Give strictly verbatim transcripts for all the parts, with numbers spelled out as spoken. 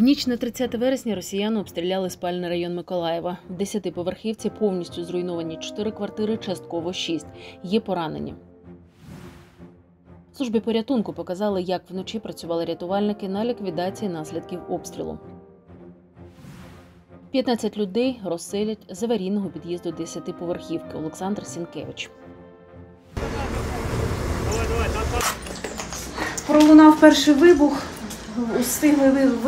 В ніч на тридцяте вересня росіяни обстріляли спальний район Миколаєва. В десятиповерхівці повністю зруйновані чотири квартири, частково шість. Є поранені. В службі порятунку показали, як вночі працювали рятувальники на ліквідації наслідків обстрілу. п'ятнадцять людей розселять з аварійного під'їзду десятиповерхівки. Олександр Сінкевич. Пролунав перший вибух, встигли,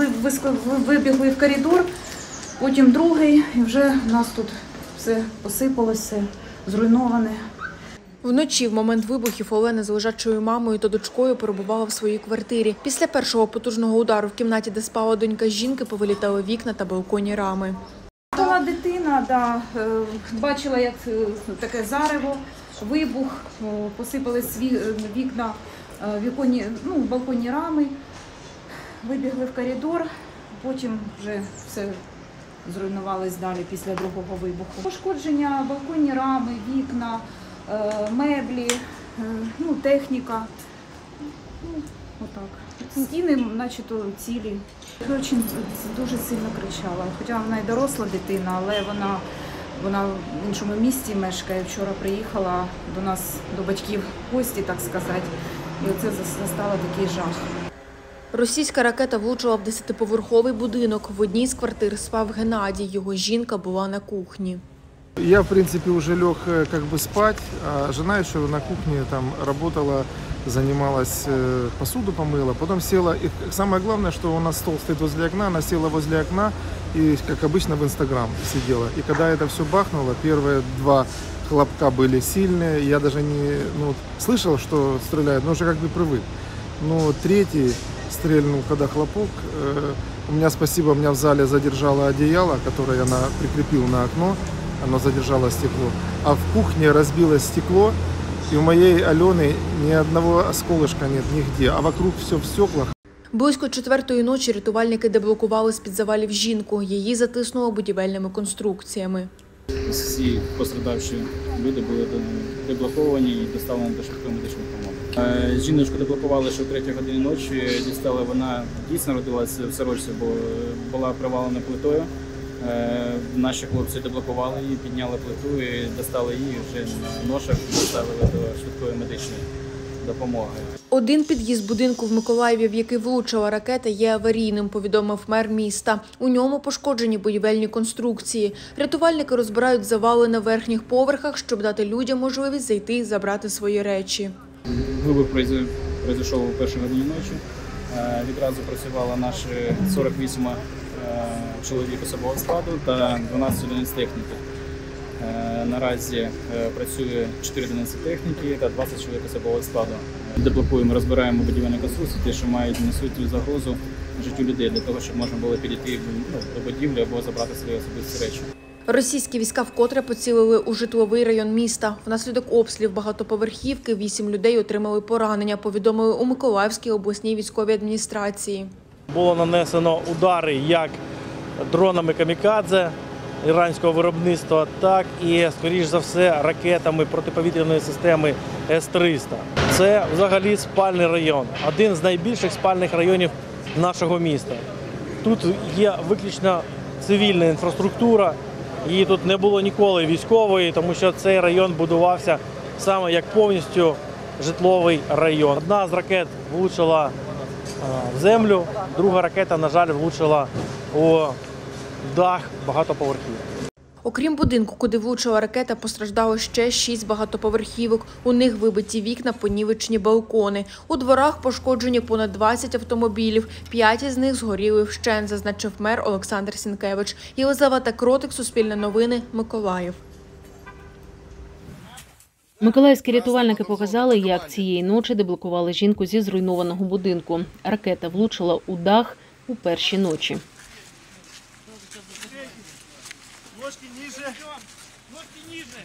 вибігли в коридор, потім другий, і вже в нас тут все посипалося, зруйноване. Вночі, в момент вибухів, Олена з лежачою мамою та дочкою перебувала в своїй квартирі. Після першого потужного удару в кімнаті, де спала донька жінки, повилітали вікна та балконні рами. Була дитина, да, бачила, як таке зарево, вибух, посипались вікна, віконні, ну, балконні рами, вибігли в коридор, потім вже все зруйнувалось далі після другого вибуху. Пошкодження, балконні рами, вікна, меблі, ну, техніка, ну, отак. Стіни, начебто, цілі. Дуже, дуже сильно кричала, хоча вона і доросла дитина, але вона, вона в іншому місті мешкає. Вчора приїхала до нас, до батьків в гості, так сказати, і оце застало такий жах. Російська ракета влучила в десятиповерховий будинок. В одній з квартир спав Геннадій, його жінка була на кухні. Я, в принципе, уже лег как бы спать, а жена еще на кухне там работала, занималась, посуду помыла, потом села. И самое главное, что у нас стол стоит возле окна, она села возле окна и, как обычно, в Инстаграм сидела. И когда это все бахнуло, первые два хлопка были сильные, я даже не ну, слышал, что стреляют, но уже как бы привык. Но третий стрельнул, когда хлопок, э, у меня, спасибо, у меня в зале задержало одеяло, которое я на, прикрепил на окно. Оно задержало стекло. А в кухне разбилось стекло, и у моей Алены ни одного осколочка нет нигде, а вокруг все в стеклах. Близько четвертої ночі рятувальники деблокували з-під завалів жінку. Її затиснуло будівельними конструкціями. Всі пострадавші люди були деблоковані і доставлені до швидкої медичної допомоги. Жіночку деблокували ще о третій годині ночі. Дістали, вона дійсно родилася в сорочці, бо була привалена плитою. Наші хлопці деблокували її, підняли плиту і достали її вже на ношах, доставили до швидкої медичної допомоги. Один під'їзд будинку в Миколаєві, в який влучила ракета, є аварійним, повідомив мер міста. У ньому пошкоджені будівельні конструкції. Рятувальники розбирають завали на верхніх поверхах, щоб дати людям можливість зайти і забрати свої речі. Вибух пройшов у першій годині ночі. Відразу працювало наші сорок вісім чоловік особового складу та дванадцять одиниць техніки. Наразі працює чотири одиниці техніки та двадцять чоловік особового складу. Деблокуємо, розбираємо будівельні конструкції, ті, що мають, несуть загрозу життю людей, для того, щоб можна було підійти до будівлі або забрати свої особисті речі. Російські війська вкотре поцілили у житловий район міста. Внаслідок обстрілів багатоповерхівки вісім людей отримали поранення, повідомили у Миколаївській обласній військовій адміністрації. Було нанесено удари як дронами камікадзе іранського виробництва, так і, скоріш за все, ракетами протиповітряної системи С триста. Це взагалі спальний район, один з найбільших спальних районів нашого міста. Тут є виключно цивільна інфраструктура, її тут не було ніколи військової, тому що цей район будувався саме як повністю житловий район. Одна з ракет влучила в землю, друга ракета, на жаль, влучила у дах багатоповерхівки. Окрім будинку, куди влучила ракета, постраждало ще шість багатоповерхівок. У них вибиті вікна, понівечені балкони. У дворах пошкоджені понад двадцять автомобілів. П'ять із них згоріли вщент, зазначив мер Олександр Сінкевич. Єлизавета Кротик, Суспільне новини, Миколаїв. Миколаївські рятувальники показали, як цієї ночі деблокували жінку зі зруйнованого будинку. Ракета влучила у дах у перші ночі. Ножки ниже. Ножки ниже.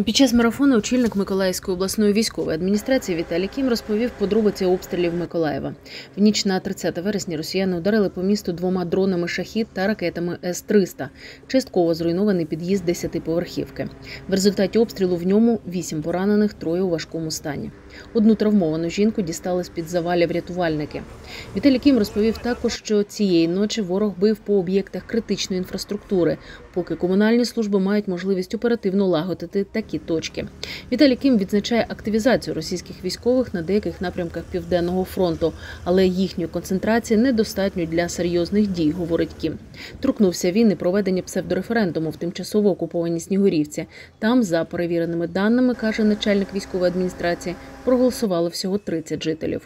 Під час марафону очільник Миколаївської обласної військової адміністрації Віталій Кім розповів подробиці обстрілів Миколаєва. В ніч на тридцяте вересня росіяни ударили по місту двома дронами «Шахід» та ракетами С триста. Частково зруйнований під'їзд десятиповерхівки. В результаті обстрілу в ньому вісім поранених, троє у важкому стані. Одну травмовану жінку дістали з-під завалів рятувальники. Віталій Кім розповів також, що цієї ночі ворог бив по об'єктах критичної інфраструктури, поки комунальні служби мають можливість оперативно лагодити такі точки. Віталій Кім відзначає активізацію російських військових на деяких напрямках Південного фронту, але їхньої концентрації недостатньо для серйозних дій, говорить Кім. Торкнувся він і проведення псевдореферендуму в тимчасово окупованій Снігурівці. Там, за перевіреними даними, каже начальник військової адміністрації, проголосували всього тридцять жителів.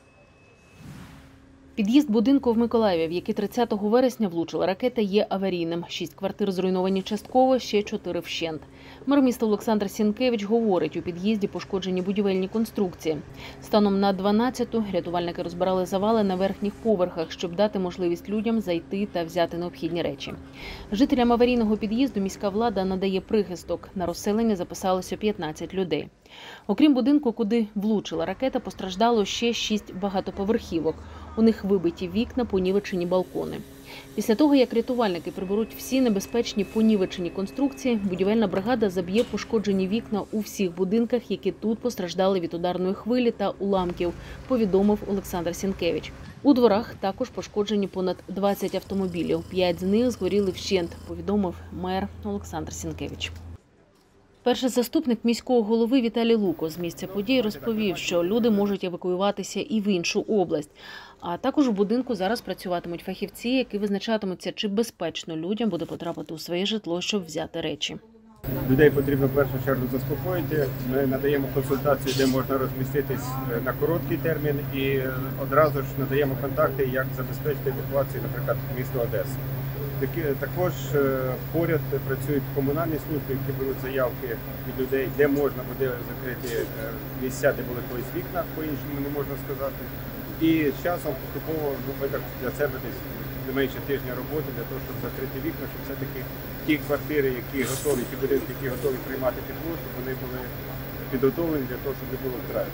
Під'їзд будинку в Миколаєві, в який тридцятого вересня влучила ракета, є аварійним. Шість квартир зруйновані частково, ще чотири вщент. Мер міста Олександр Сінкевич говорить, у під'їзді пошкоджені будівельні конструкції. Станом на дванадцяту рятувальники розбирали завали на верхніх поверхах, щоб дати можливість людям зайти та взяти необхідні речі. Жителям аварійного під'їзду міська влада надає прихисток. На розселення записалося п'ятнадцять людей. Окрім будинку, куди влучила ракета, постраждало ще шість багатоповерхівок. У них вибиті вікна, понівечені балкони. Після того, як рятувальники приберуть всі небезпечні понівечені конструкції, будівельна бригада заб'є пошкоджені вікна у всіх будинках, які тут постраждали від ударної хвилі та уламків, повідомив Олександр Сінкевич. У дворах також пошкоджені понад двадцять автомобілів. П'ять з них згоріли вщент, повідомив мер Олександр Сінкевич. Перший заступник міського голови Віталій Луко з місця подій розповів, що люди можуть евакуюватися і в іншу область. А також у будинку зараз працюватимуть фахівці, які визначатимуться, чи безпечно людям буде потрапити у своє житло, щоб взяти речі. Людей потрібно в першу чергу заспокоїти. Ми надаємо консультації, де можна розміститись на короткий термін, і одразу ж надаємо контакти, як забезпечити евакуацію, наприклад, в місто Одесу. Також поряд працюють комунальні служби, які беруть заявки від людей, де можна буде закрити місця, де були колись вікна, по-іншому не можна сказати. І з часом поступово, ну, ми так для себе десь не менше тижня роботи для того, щоб закрити вікна, щоб все-таки ті квартири, які готові, ті будинки, які готові приймати тепло, щоб вони були підготовлені для того, щоб не було втрат.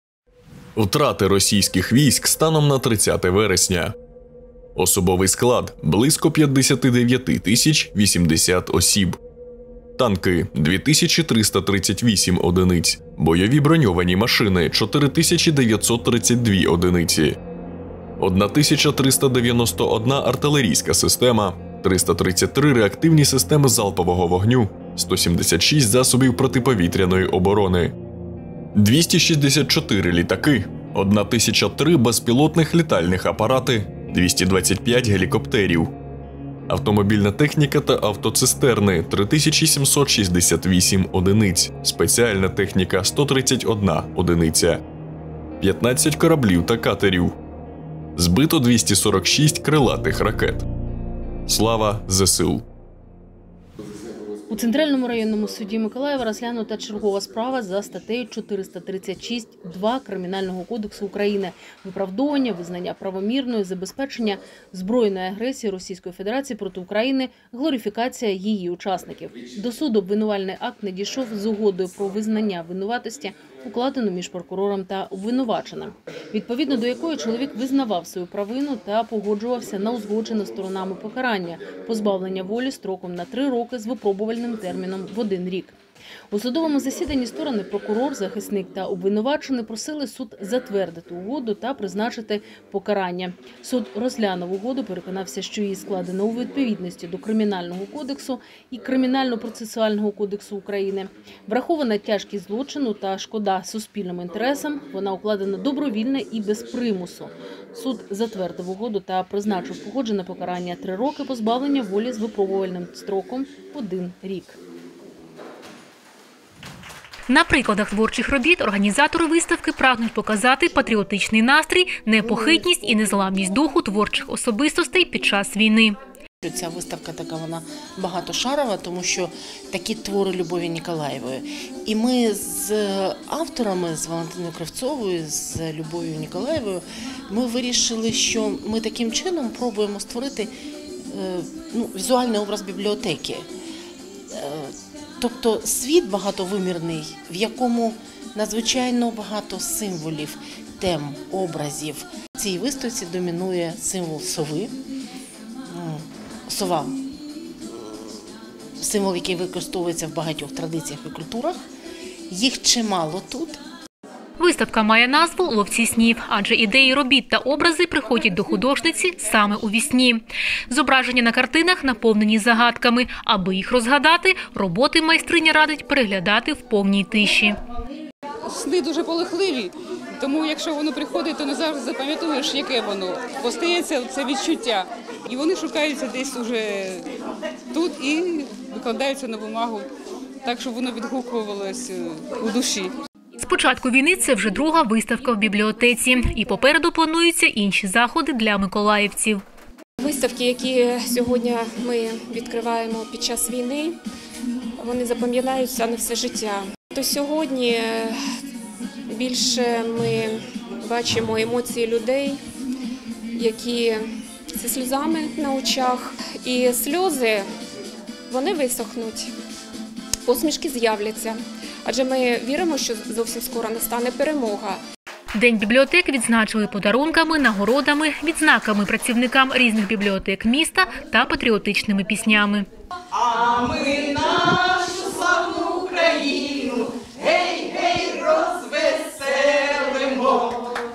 Втрати російських військ станом на тридцяте вересня. Особовий склад – близько п'ятдесят дев'ять тисяч вісімдесят осіб. Танки – дві тисячі триста тридцять вісім одиниць. Бойові броньовані машини – чотири тисячі дев'ятсот тридцять дві одиниці. тисяча триста дев'яносто одна артилерійська система, триста тридцять три реактивні системи залпового вогню, сто сімдесят шість засобів протиповітряної оборони, двісті шістдесят чотири літаки, тисяча три безпілотних літальних апарати, двісті двадцять п'ять гелікоптерів. Автомобільна техніка та автоцистерни – три тисячі сімсот шістдесят вісім одиниць, спеціальна техніка – сто тридцять одна одиниця, п'ятнадцять кораблів та катерів. Збито двісті сорок шість крилатих ракет. Слава ЗСУ! У Центральному районному суді Миколаєва розглянута чергова справа за статтею чотириста тридцять шість два Кримінального кодексу України – виправдовування, визнання правомірної, забезпечення збройної агресії Російської Федерації проти України, глорифікація її учасників. До суду обвинувальний акт надійшов з угодою про визнання винуватості, укладену між прокурором та обвинуваченим, відповідно до якої чоловік визнавав свою провину та погоджувався на узгоджене сторонами покарання – позбавлення волі строком на три роки з випробувальним терміном в один рік. У судовому засіданні сторони прокурор, захисник та обвинувачений просили суд затвердити угоду та призначити покарання. Суд розглянув угоду, переконався, що її складено у відповідності до Кримінального кодексу і Кримінально-процесуального кодексу України. Врахована тяжкість злочину та шкода суспільним інтересам, вона укладена добровільно і без примусу. Суд затвердив угоду та призначив погоджене покарання три роки позбавлення волі з випробувальним строком один рік. На прикладах творчих робіт організатори виставки прагнуть показати патріотичний настрій, непохитність і незламність духу творчих особистостей під час війни. Ця виставка така, вона багатошарова, тому що такі твори Любові Ніколаєвої. І ми з авторами, з Валентиною Кравцовою, з Любов'ю Ніколаєвою, ми вирішили, що ми таким чином пробуємо створити ну, візуальний образ бібліотеки. Тобто світ багатовимірний, в якому надзвичайно багато символів, тем, образів. В цій виставці домінує символ сови. Сова – символ, який використовується в багатьох традиціях і культурах. Їх чимало тут. Виставка має назву «Ловці снів», адже ідеї робіт та образи приходять до художниці саме у вісні. Зображення на картинах наповнені загадками. Аби їх розгадати, роботи майстриня радить переглядати в повній тиші. Сни дуже полохливі, тому якщо воно приходить, то не завжди запам'ятаєш, яке воно. Постається це відчуття. І вони шукаються десь уже тут і викладаються на бумагу, так, щоб воно відгукувалося у душі. З початку війни це вже друга виставка в бібліотеці. І попереду плануються інші заходи для миколаївців. Виставки, які сьогодні ми відкриваємо під час війни, вони запам'ятаються на все життя. То сьогодні більше ми бачимо емоції людей, які зі сльозами на очах. І сльози, вони висохнуть, посмішки з'являться. Адже ми віримо, що зовсім скоро настане перемога. День бібліотек відзначили подарунками, нагородами, відзнаками працівникам різних бібліотек міста та патріотичними піснями. А ми нашу славну Україну, гей, гей, розвеселимо.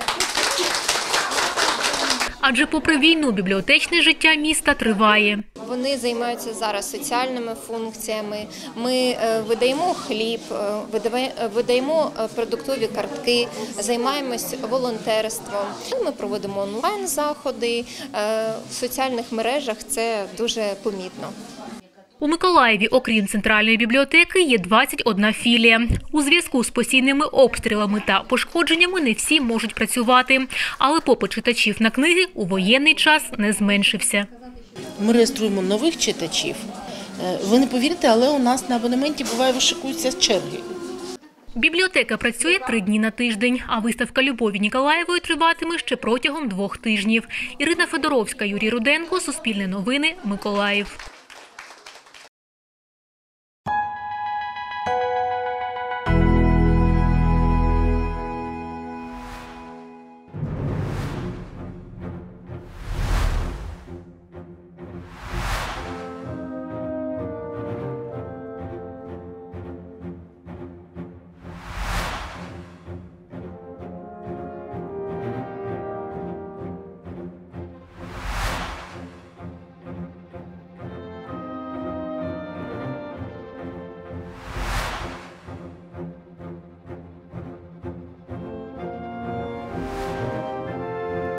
Адже попри війну бібліотечне життя міста триває. Вони займаються зараз соціальними функціями. Ми видаємо хліб, видаємо продуктові картки, займаємось волонтерством. Ми проводимо онлайн-заходи, в соціальних мережах це дуже помітно. У Миколаєві, окрім центральної бібліотеки, є двадцять одна філія. У зв'язку з постійними обстрілами та пошкодженнями не всі можуть працювати. Але попит читачів на книги у воєнний час не зменшився. Ми реєструємо нових читачів. Ви не повірите, але у нас на абонементі буває вишикуються черги. Бібліотека працює три дні на тиждень, а виставка Любові Ніколаєвої триватиме ще протягом двох тижнів. Ірина Федоровська, Юрій Руденко, Суспільне новини, Миколаїв.